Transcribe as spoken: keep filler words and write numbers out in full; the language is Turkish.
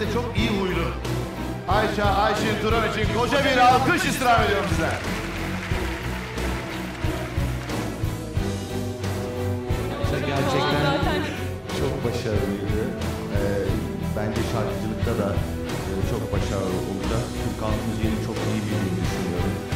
de çok iyi huylu. Ayça Ayşin Turan için koca bir alkış istirham ediyorum size. Gerçekten Çok başarılıydı. Ee, bence şarkıcılıkta da e, çok başarılı olacak. Türk halk müziğini çok iyi bildiğini düşünüyorum.